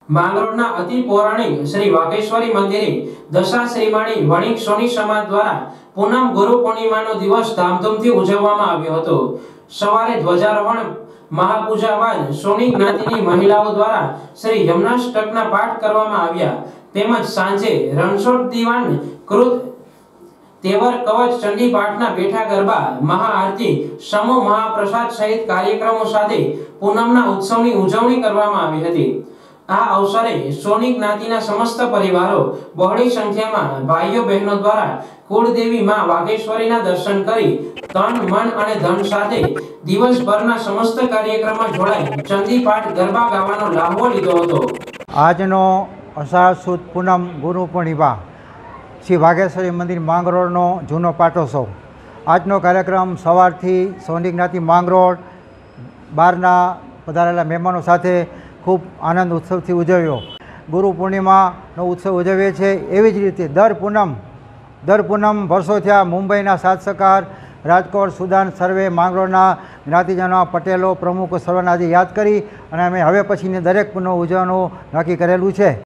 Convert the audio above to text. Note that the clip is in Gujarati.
માંગરોળના અતિ પૌરાણિક શ્રી વાઘેશ્વરી મંદિરે દશા શ્રીમાણી વણિક સોની સમાજ દ્વારા પૂનમ ગુરુ પૂર્ણિમાનો દિવસ ધામધૂમથી ઉજવવામાં આવ્યો હતો। સવારે ધ્વજારોહણ મહાપૂજા બાદ સોની જ્ઞાતિની મહિલાઓ દ્વારા શ્રી યમનાષ્ટકના પાઠ કરવામાં આવ્યા તેમજ સાંજે રણછોડ દીવાન કૃત તેવર કવચ ચંડી પાઠના બેઠા ગરબા મહાઆરતી સમૂહ મહાપ્રસાદ સહિત કાર્યક્રમો સાથે પૂનમના ઉત્સવની ઉજવણી કરવામાં આવી હતી। આ અવસરે સોની જ્ઞાતિના સમસ્ત પરિવારો બહોળી સંખ્યામાં ભાઈઓ બહેનો દ્વારા કુળદેવી માં વાઘેશ્વરીના દર્શન કરી તન મન અને ધન સાથે દિવસભરના સમસ્ત કાર્યક્રમમાં જોડાઈ ચંડી પાઠ ગરબા ગાવાનો લાહવો લીધો હતો। આજનો અષાઢ સુદ પૂનમ ગુરુ પૂર્ણિમા શ્રી વાઘેશ્વરી મંદિર માંગરોળનો જૂનો પાટોત્સવ। આજનો કાર્યક્રમ સવારથી સોની જ્ઞાતિ માંગરોળ બહારના પધારેલા મહેમાનો સાથે ખૂબ આનંદ ઉત્સવથી ઉજવ્યો। ગુરુ પૂર્ણિમાનો ઉત્સવ ઉજવીએ છીએ। એવી જ રીતે દર પૂનમ વર્ષો થયા મુંબઈના સાત સકાર રાજકોટ સુદાન સર્વે માંગરોળના જ્ઞાતિજનો પટેલો પ્રમુખો સર્વને આજે યાદ કરી અને અમે હવે પછીની દરેક પૂનમ ઉજવવાનું નક્કી કરેલું છે।